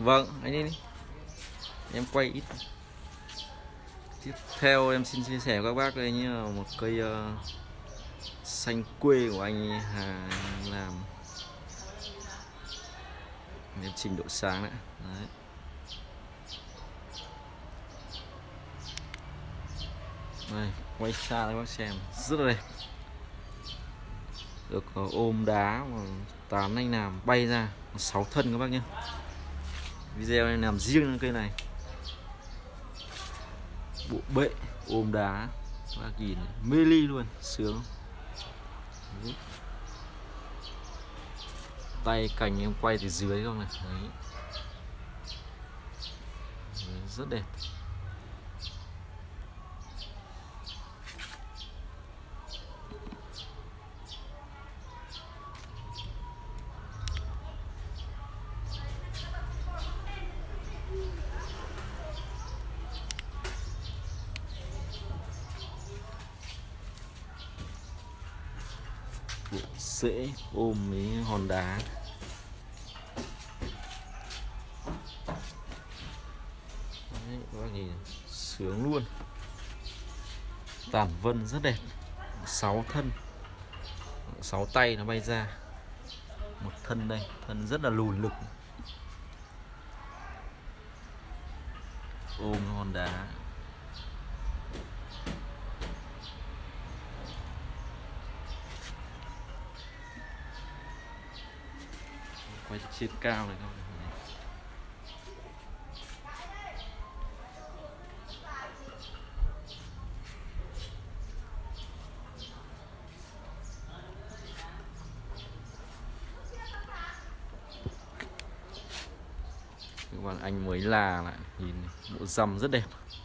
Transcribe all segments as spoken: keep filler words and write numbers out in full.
Vâng, anh đi, đi em quay ít. Tiếp theo em xin chia sẻ với các bác đây như là một cây uh, xanh quê của anh Hà làm. Em chỉnh độ sáng đấy. Đấy. Đây, quay xa cho bác xem, rất là đẹp. Được uh, ôm đá mà tán anh làm bay ra sáu thân các bác nhé. Video này làm riêng cây này. Bộ bệ ôm đá, bác nhìn mê ly luôn, sướng. Đấy. Tay cành em quay từ dưới không này. Đấy. Đấy, rất đẹp. Bộ rễ ôm mấy hòn đá. Đấy, các bác nhìn sướng luôn. Tản vân rất đẹp. Sáu thân, sáu tay nó bay ra. Một thân đây, thân rất là lùn lực. Ôm hòn đá. Quay trên cao này không? Còn anh mới là lại nhìn bộ răm rất đẹp.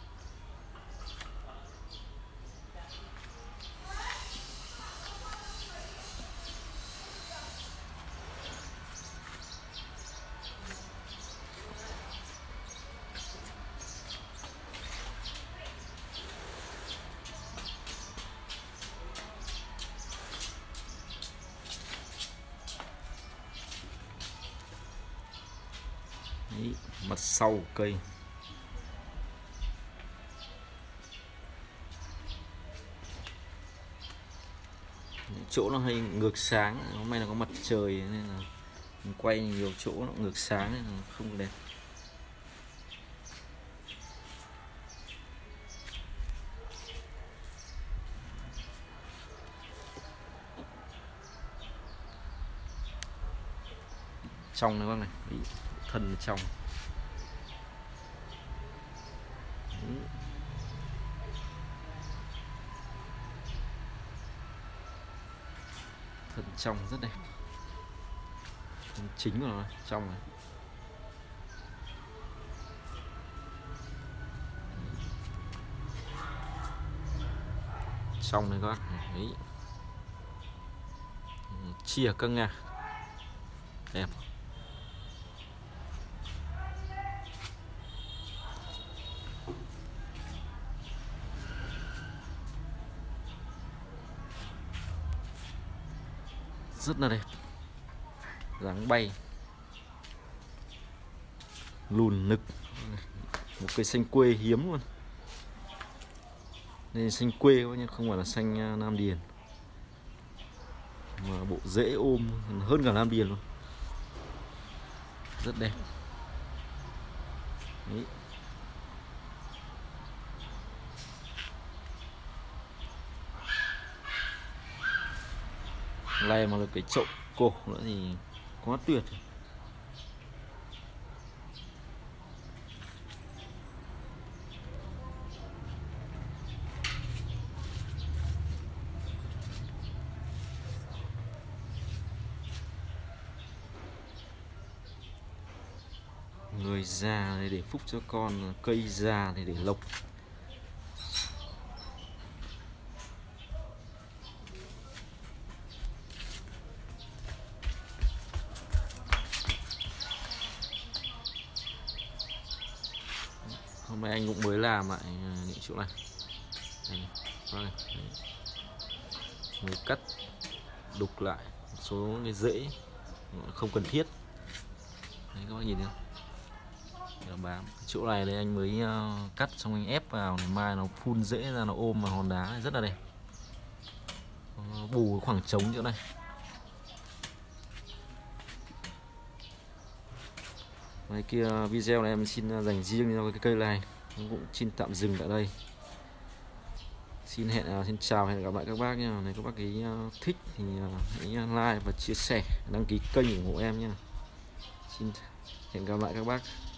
Đấy, mặt sau của cây. Chỗ nó hơi ngược sáng, hôm nay là có mặt trời nên là mình quay nhiều chỗ nó ngược sáng nên là không đẹp. Trong này bác này, đấy, thân trong. Đấy. Thân trong rất đẹp. Thân chính của nó trong này. Trong này các bác. Đấy. Chia căng nha. Đẹp. Rất là đẹp. Dáng bay. Lùn nực. Một cây xanh quê hiếm luôn. Đây là xanh quê nhưng không phải là xanh Nam Điền. Mà bộ rễ ôm hơn cả Nam Điền luôn. Rất đẹp. Đấy. Này mà được cái chậu cổ nữa thì quá tuyệt. Người già này để phúc cho con, cây già thì để lộc. Hôm nay anh cũng mới làm lại những chỗ này. Đây, đây. Mới cắt đục lại một số cái rễ không cần thiết. Đấy các bạn nhìn thấy không? Là bám. Chỗ này đây anh mới uh, cắt xong anh ép vào này, mai nó phun dễ ra, nó ôm vào hòn đá này, rất là đẹp. Uh, bù khoảng trống chỗ này. Cái kia video này em xin dành riêng cho cái cây này, cũng xin tạm dừng tại đây. Xin hẹn xin chào, hẹn gặp lại các bác nha. Nếu các bác ý thích thì hãy like và chia sẻ, đăng ký kênh ủng hộ em nha. Xin hẹn gặp lại các bác.